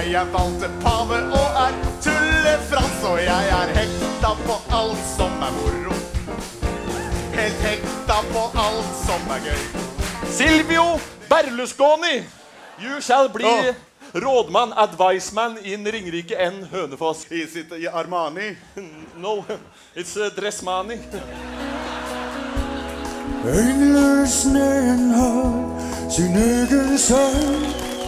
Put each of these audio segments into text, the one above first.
Jeg valgte pave og tullefrans, og jeg hekta på alt som moro. Helt hekta på alt som gøy. Silvio Berlusconi, you shall bli rådmann, adviceman in Ringerike N. Hønefoss. Is it Armani? No, it's Dressmani. Engløsningen har sin egen sang.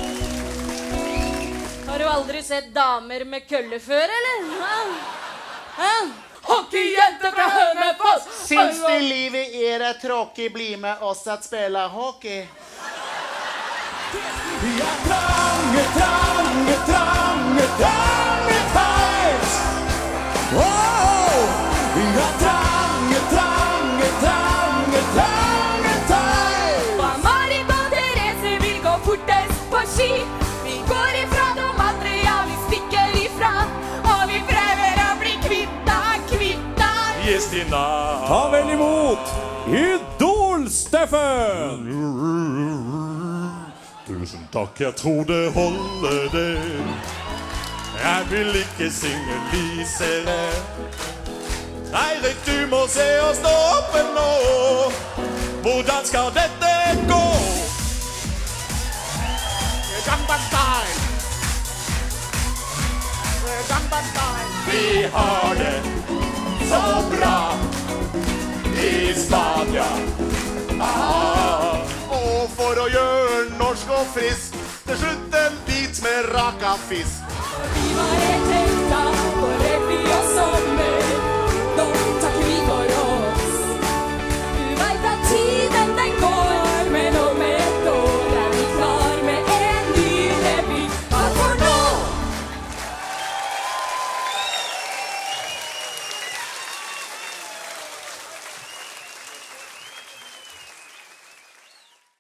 Har du aldri sett damer med kølle før, eller? Hockeyjente fra Hønefoss! Syns du livet er tråkig, bli med oss at spela hockey. Vi trange tights. Vi trange tights. Og Marit og Therese vil gå fortest på ski. Vi går ifra de andre, ja, vi stikker ifra. Og vi prøver å bli kvitta. Gjestina. Ta vel imot Idol, Steffen! Tusen takk, jeg tror det holder det. Jeg vil ikke synge lysere. Eirik, du må se oss stå oppe nå. Hvordan skal dette gå? Vi har det så bra i Spania. Og for å gjøre norsk og frisk, til slutt en bit med raka fisk. Vi var helt hekta på revy og sommer.